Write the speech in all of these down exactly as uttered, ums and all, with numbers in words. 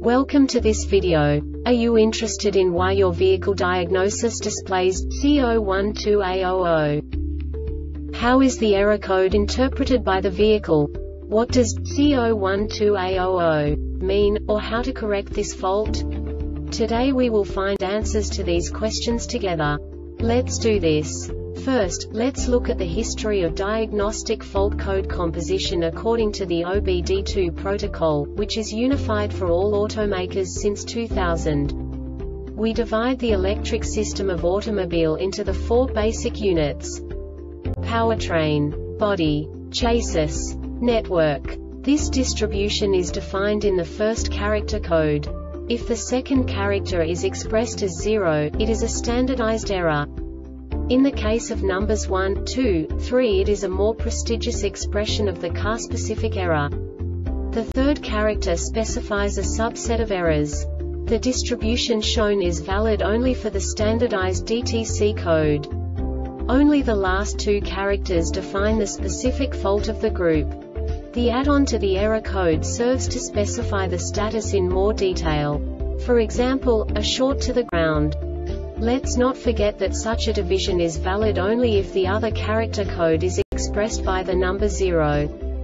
Welcome to this video. Are you interested in why your vehicle diagnosis displays C zero one two A zero zero? How is the error code interpreted by the vehicle? What does C zero one two A zero zero mean, or how to correct this fault? Today we will find answers to these questions together. Let's do this. First, let's look at the history of diagnostic fault code composition according to the O B D two protocol, which is unified for all automakers since two thousand. We divide the electric system of automobile into the four basic units: powertrain, body, chassis, network. This distribution is defined in the first character code. If the second character is expressed as zero, it is a standardized error. In the case of numbers one, two, three, it is a more prestigious expression of the car-specific error. The third character specifies a subset of errors. The distribution shown is valid only for the standardized D T C code. Only the last two characters define the specific fault of the group. The add-on to the error code serves to specify the status in more detail. For example, a short to the ground. Let's not forget that such a division is valid only if the other character code is expressed by the number zero.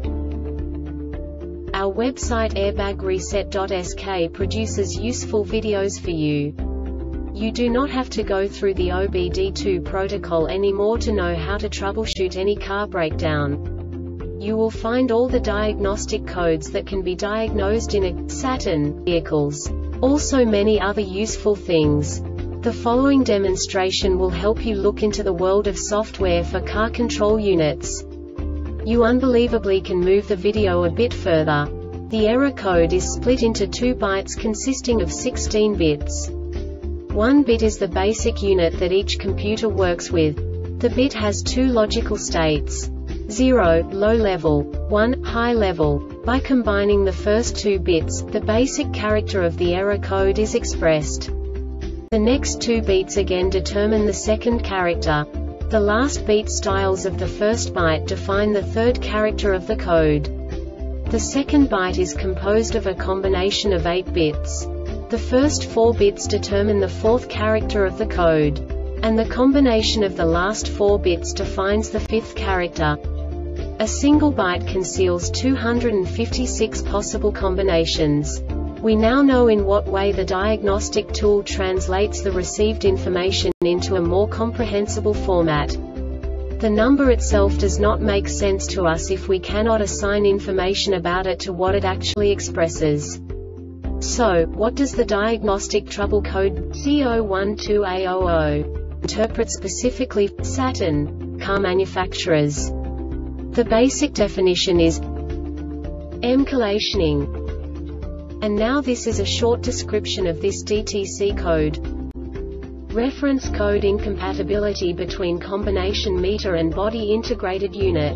Our website airbag reset dot S K produces useful videos for you. You do not have to go through the O B D two protocol anymore to know how to troubleshoot any car breakdown. You will find all the diagnostic codes that can be diagnosed in a Saturn vehicles. Also many other useful things. The following demonstration will help you look into the world of software for car control units. You unbelievably can move the video a bit further. The error code is split into two bytes consisting of sixteen bits. One bit is the basic unit that each computer works with. The bit has two logical states: zero, low level, one, high level. By combining the first two bits, the basic character of the error code is expressed. The next two beats again determine the second character. The last beat styles of the first byte define the third character of the code. The second byte is composed of a combination of eight bits. The first four bits determine the fourth character of the code. And the combination of the last four bits defines the fifth character. A single byte conceals two hundred fifty-six possible combinations. We now know in what way the diagnostic tool translates the received information into a more comprehensible format. The number itself does not make sense to us if we cannot assign information about it to what it actually expresses. So, what does the diagnostic trouble code C zero one two A zero zero interpret specifically for Saturn car manufacturers? The basic definition is M-collationing. And now this is a short description of this D T C code. Reference code incompatibility between combination meter and body integrated unit.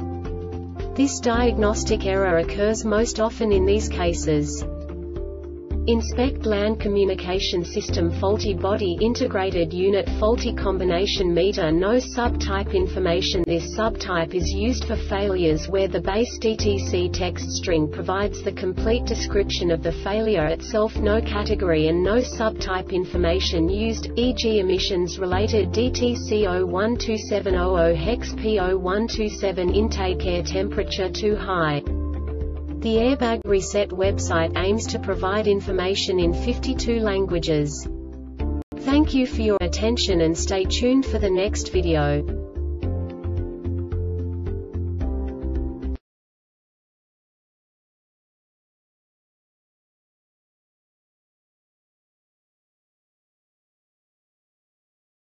This diagnostic error occurs most often in these cases: Inspect LAN communication system faulty body integrated unit faulty combination meter no subtype information. This subtype is used for failures where the base D T C text string provides the complete description of the failure itself, no category and no subtype information used, for example emissions related D T C zero one two seven zero zero hex P zero one two seven intake air temperature too high. The Airbag Reset website aims to provide information in fifty-two languages. Thank you for your attention and stay tuned for the next video.